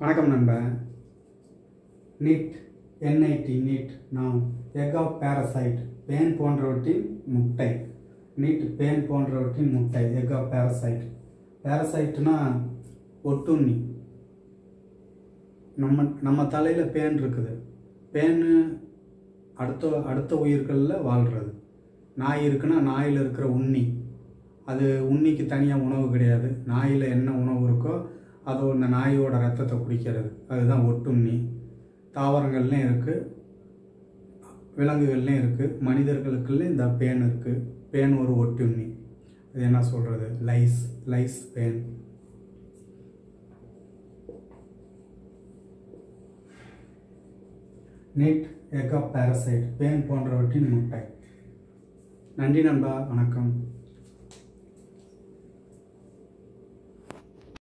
வணக்கம் நண்பா. NIT, NIT, NIT நாம் எக் ஆஃப் பேரசைட் பேன் போன்றவற்றின் முட்டை. NIT பேன் போன்றவற்றின் முட்டை எக் ஆஃப் பேரசைட். பேரசைட்னா ஒட்டுண்ணி. நம்ம தலையில் பேன் இருக்குது. பேன் அடுத்த உயிர்களில் வாழ்கிறது. நாய் இருக்குன்னா நாயில் இருக்கிற உண்ணி. அது உண்ணிக்கு தனியாக உணவு கிடையாது. நாயில் என்ன உணவு இருக்கோ அது அந்த நாயோட ரத்தத்தை குடிக்கிறது. அதுதான் ஒட்டுண்ணி. தாவரங்கள்லையும் இருக்குது, விலங்குகள்லையும் இருக்குது, மனிதர்களுக்குள்ளே இந்த பேன் இருக்குது. பேன் ஒரு ஒட்டுண்ணி. அது என்ன சொல்கிறது? லைஸ் பேன். NIT எக் ஆஃப் பேரசைட் பேன் போன்றவற்றின் முட்டை. நன்றி நண்பா. வணக்கம்.